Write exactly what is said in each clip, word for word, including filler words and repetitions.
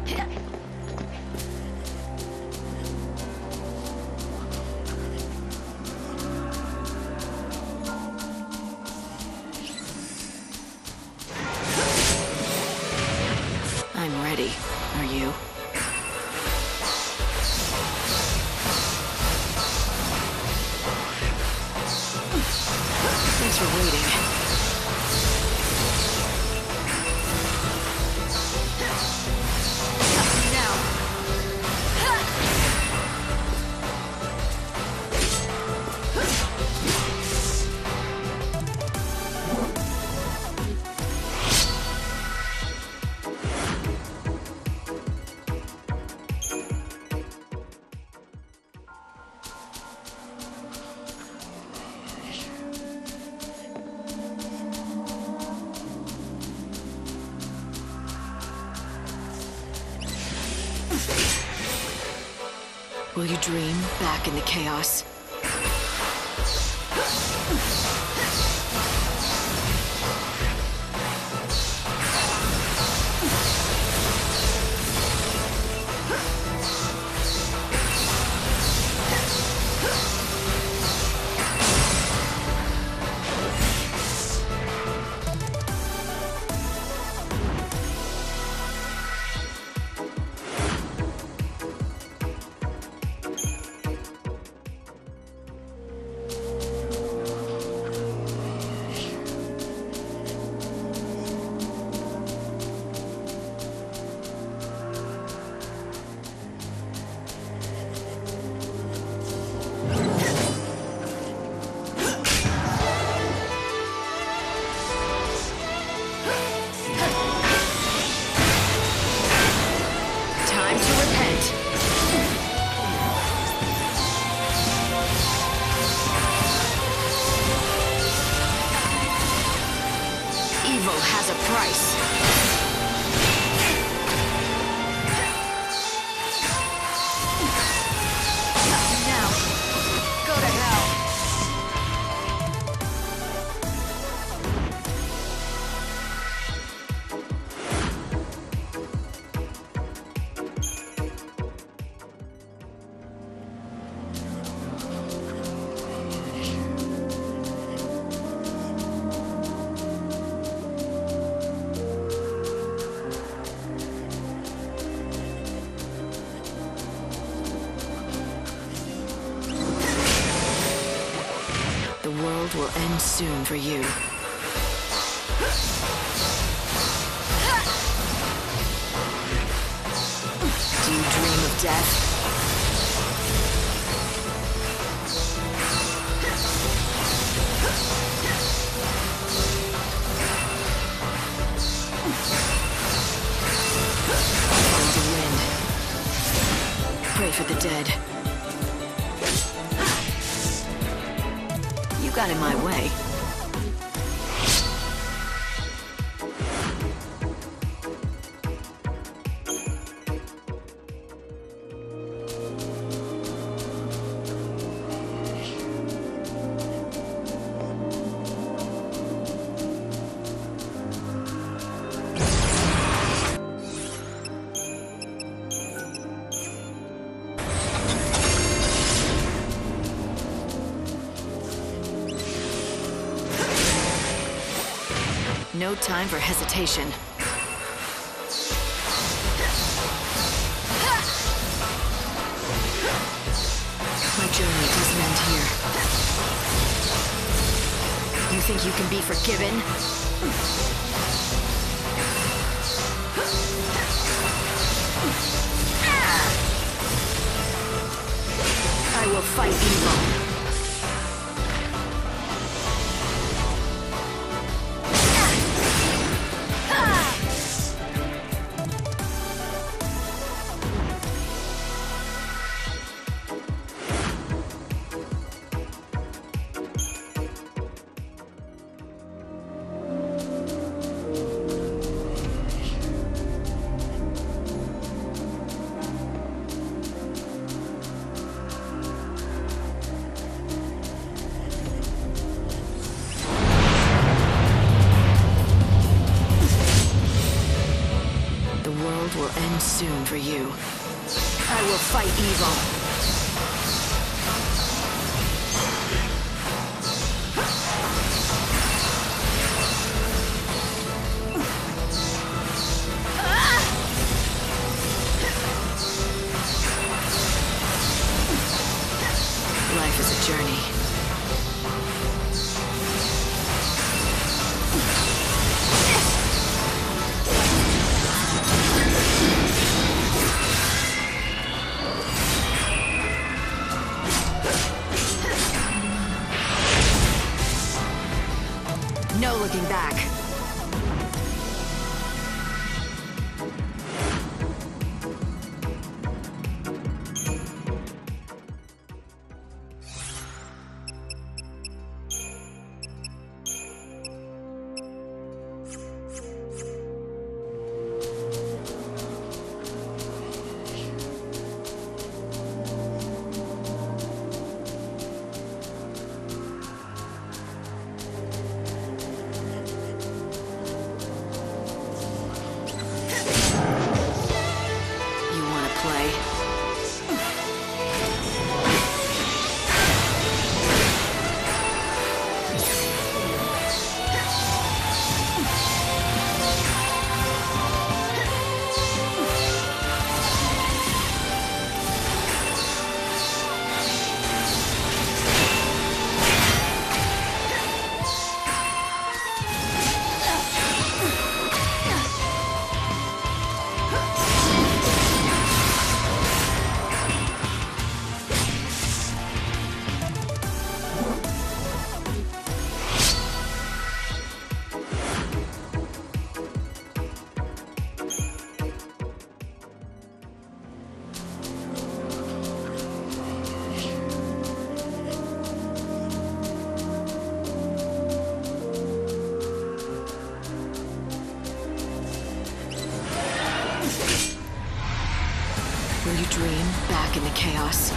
I'm ready. Are you? Thanks for waiting. Will you dream back in the chaos? Has a price. Now, go to hell. The world will end soon for you. Do you dream of death? Follow the wind. Pray for the dead. You got in my way. No time for hesitation. My journey doesn't end here. You think you can be forgiven? I will fight evil. soon for you. I will fight evil. Life is a journey. No looking back. Will you dream back in the chaos?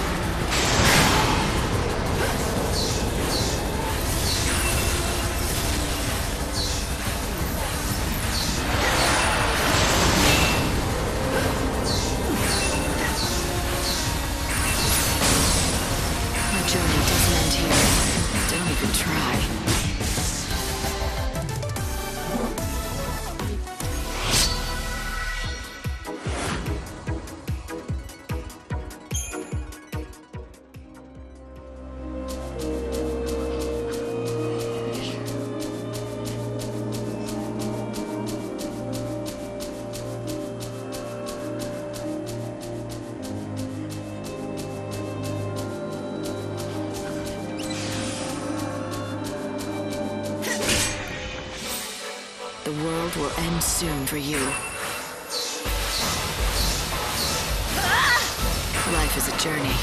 Our journey doesn't end here. Don't even try. The world will end soon for you. Life is a journey.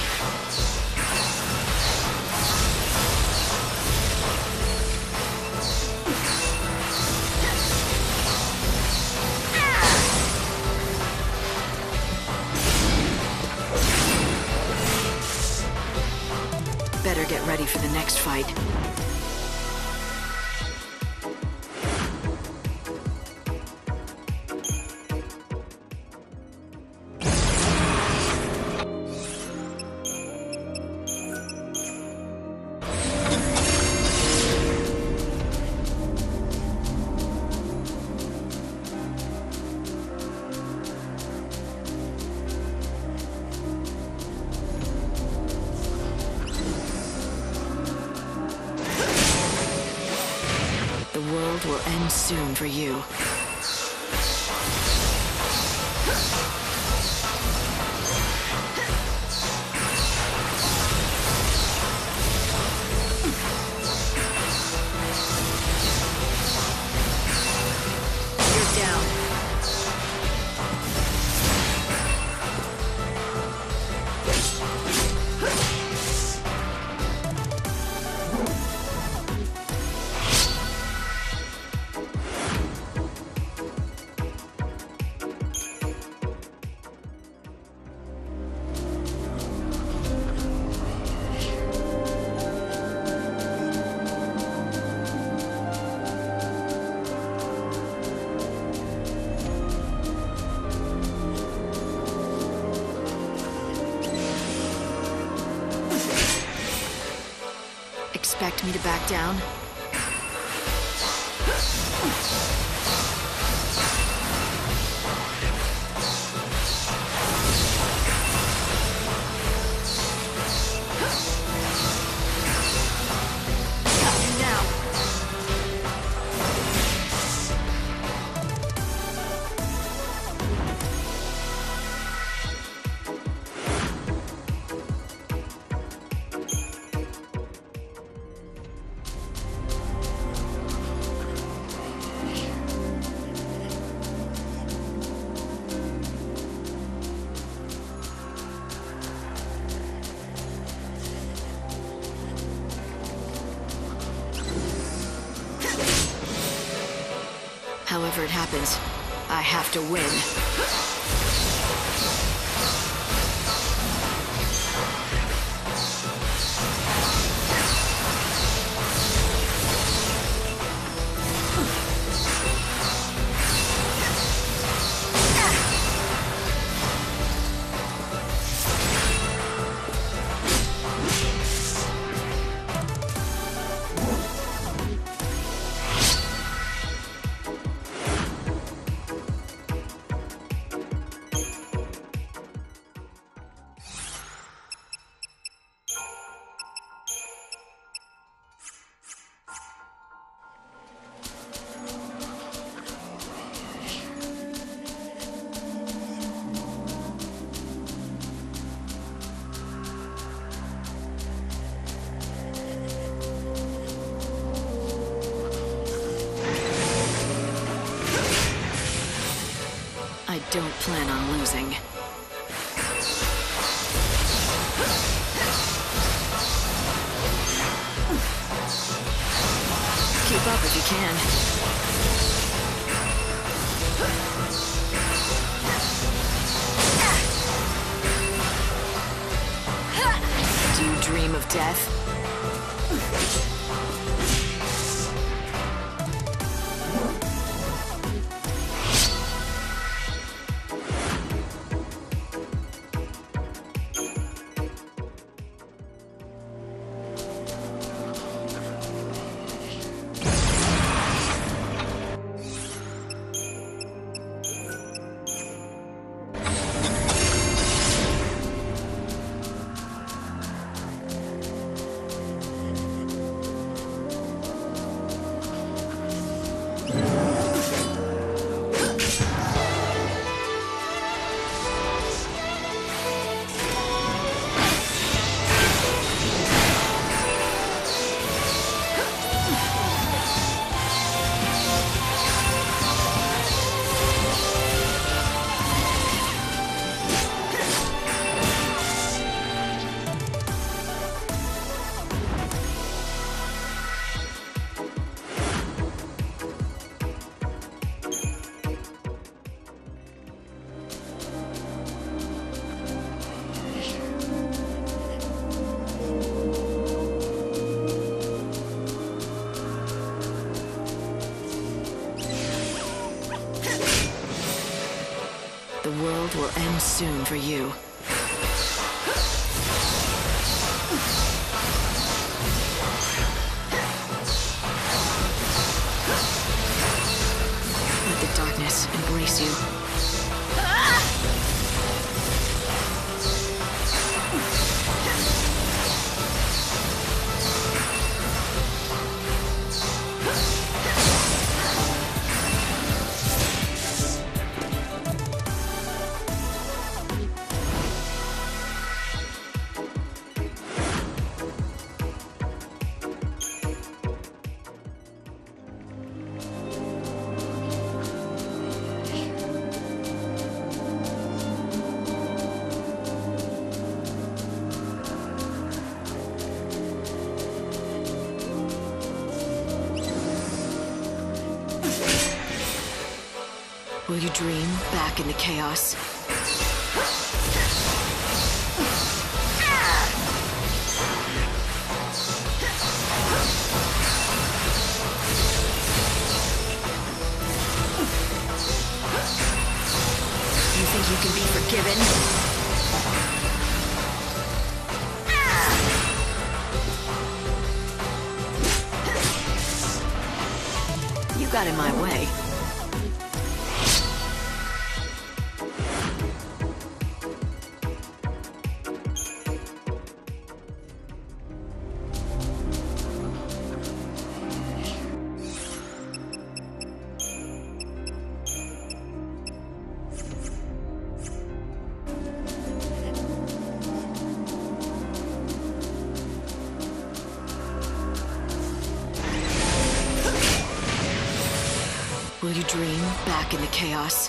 Better get ready for the next fight. The world will end soon for you. You're down. expect me to back down? However it happens, I have to win. I don't plan on losing. Keep up if you can. Do you dream of death? The world will end soon for you. Let the darkness embrace you. Will you dream back in the chaos? You think you can be forgiven? got in my way. Will you dream back in the chaos?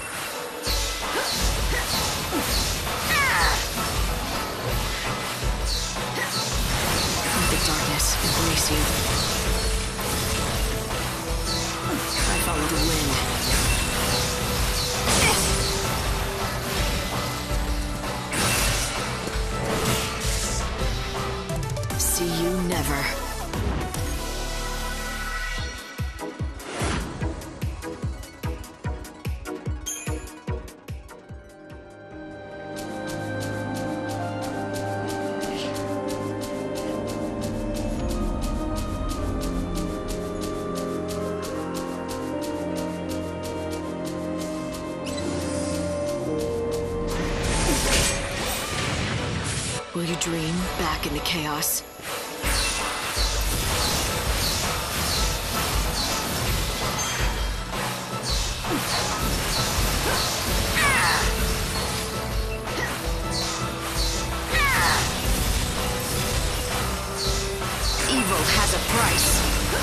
Let the darkness embrace you. I follow the wind. See you never. Will you dream back in the chaos? Evil has a price.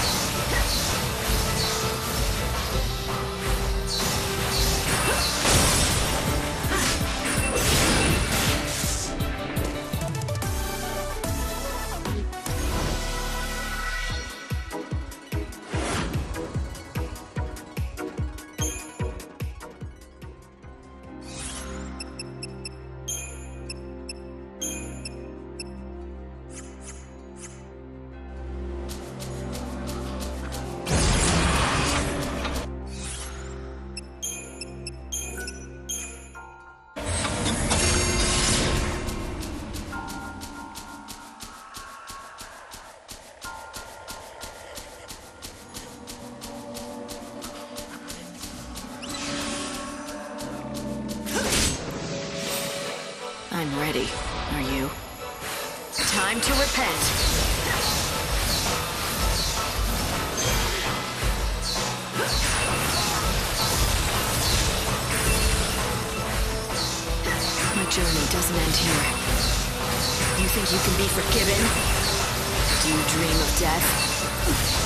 I'm ready. Are you? Time to repent. My journey doesn't end here. You think you can be forgiven? Do you dream of death?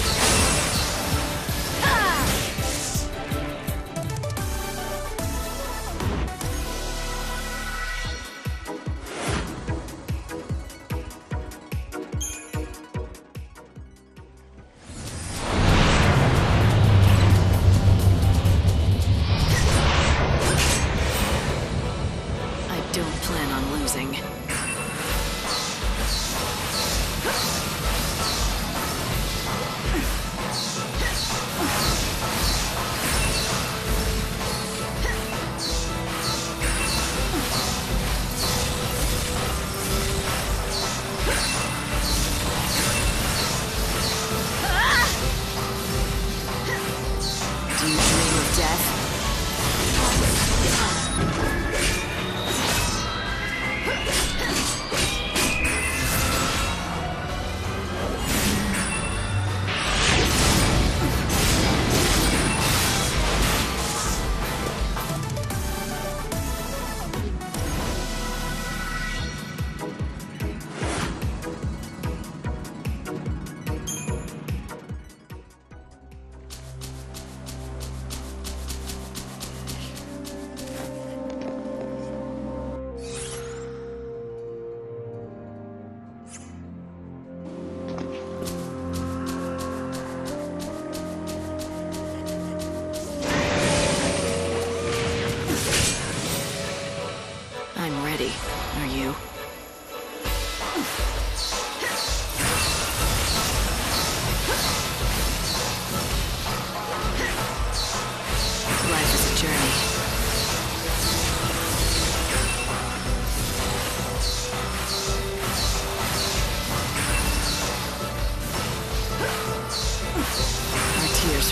Don't plan on losing.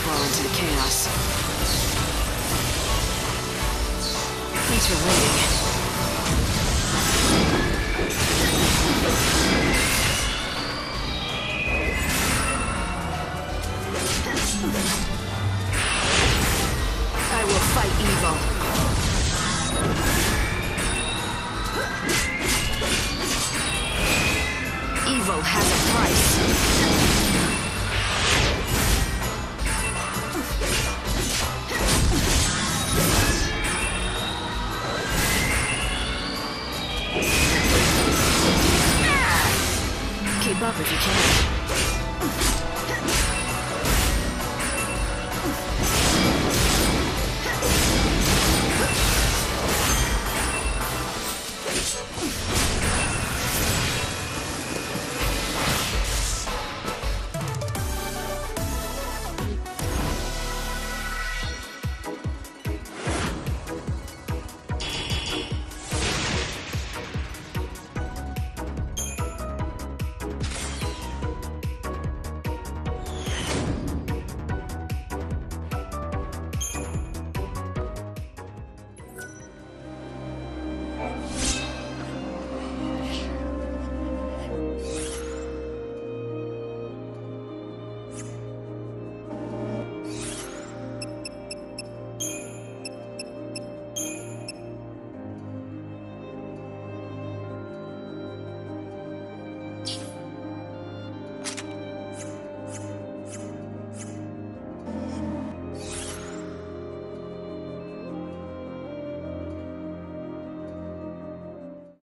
fall into the chaos. Thanks for waiting.